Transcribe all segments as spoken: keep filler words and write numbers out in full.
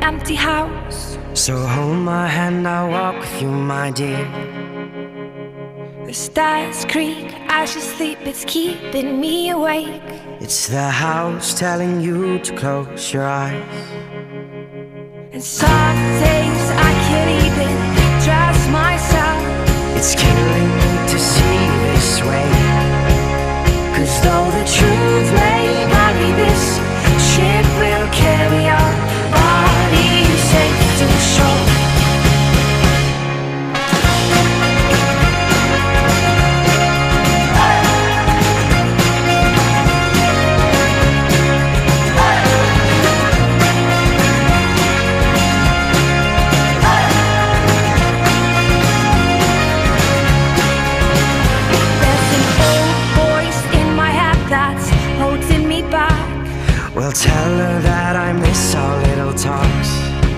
empty house. So hold my hand, I'll walk with you, my dear. The stars creak as you sleep, it's keeping me awake. It's the house telling you to close your eyes. And some days I can't even trust myself. It's killing me to see this way. 'Cause though the truth may vary, this ship will carry our bodies safe to shore. Well, tell her that I miss our little talks.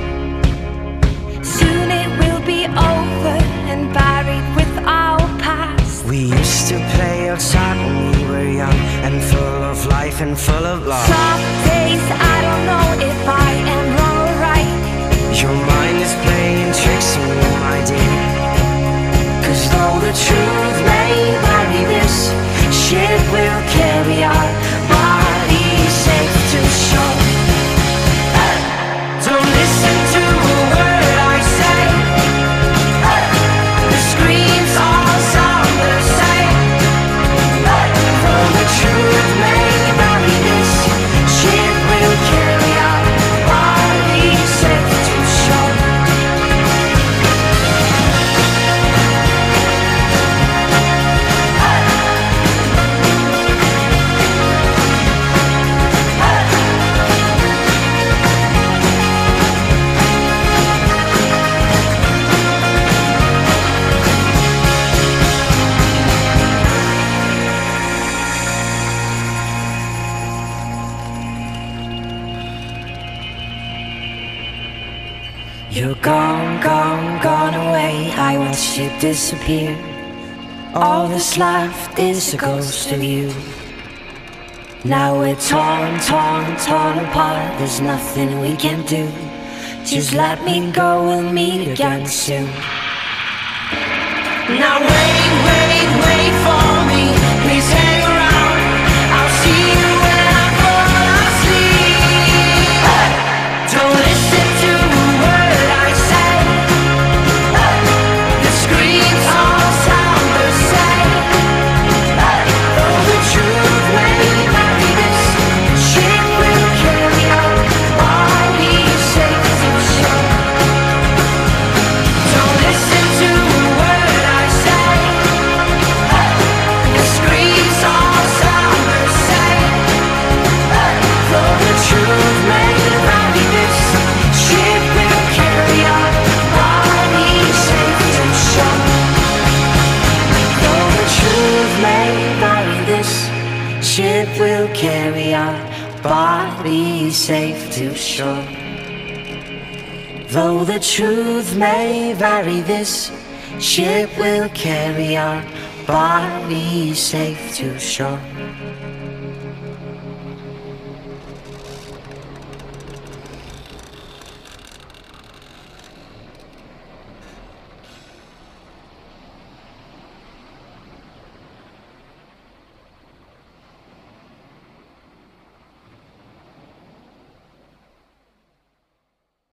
Soon it will be over and buried with our past. We used to play outside when we were young and full of life and full of love. Some days I don't know if I am wrong or right. Your mind is playing tricks on you, my dear. 'Cause though the truth may vary, this ship will carry our bodies safe to shore. Don't listen to a word I say. The screams all sound the same. Though the truth may vary, this ship will carry our bodies safe to shore. You're gone, gone, gone away. I watched you disappear. All that's left is a ghost of you. Now we're torn, torn, torn apart. There's nothing we can do. Just let me go, we'll meet again soon. Now wait, wait, wait for me. Please hang around. I'll see you when I fall asleep. Don't listen to a word I say. The screams all sound the same. Though the truth may vary, this ship will carry our bodies safe to shore. Don't listen to a word I say. The screams all sound the same. Though the truth may vary, this ship will carry our bodies safe to shore. Though the truth may vary, this ship will carry our bodies safe to shore. Though the truth may vary, this ship will carry our bodies safe to shore.